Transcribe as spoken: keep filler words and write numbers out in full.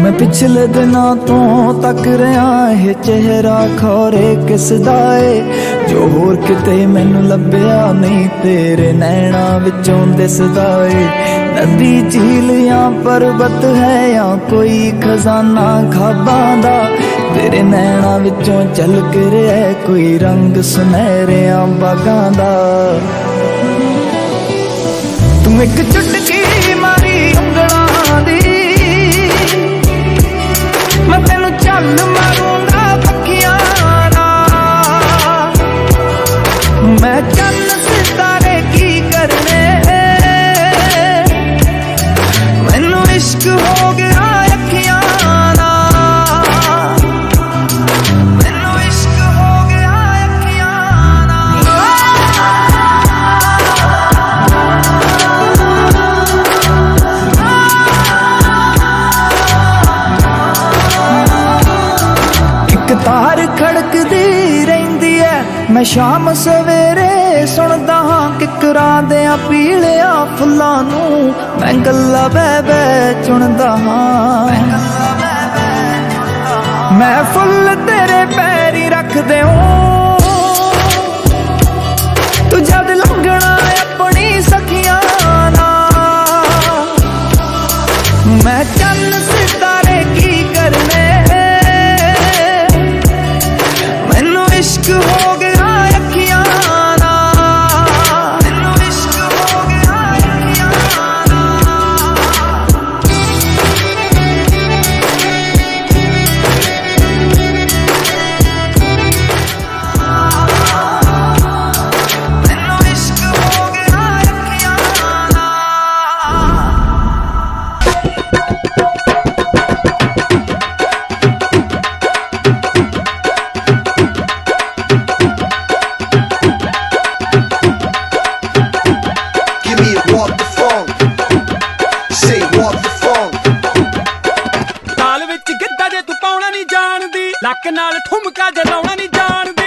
मैं पिछले दिनों तो तक रहा है चेहरा खौरे किस दा ए जो होर किते मैनू लभ्या नहीं तेरे नैना विचों दिसदा ए। नदी झील या पर्वत है या कोई खजाना खाबां दा तेरे नैना विचों झलक रहा है कोई रंग सुनहरिया बागां दा। तू एक चुटकी मारी उंगलां दी मैं तेनू चल मारूंगा पखियां नाल। मैं चन्न सितारे की करने मैनू इश्क हो गया अखियां नाल। मैनू इश्क हो गया अखियां तार खड़कदी रहिंदी है मैं शाम सवेरे सुनदा हां किकरां देयां पीलिया फुल्लां नू मैं गल्लां बह बह चुनदा हां। मैं फुल तेरे पैरी रख देऊं तू जद लंघना अपनी सखियां नाल। मैं चन्न सितारे की करने इश्क हो गया अखियां नाल। मैनू इश्क हो गया अखियां मैनू इश्क हो गया अखियां लक नाल ठुमका जलाउणा नहीं जानदी।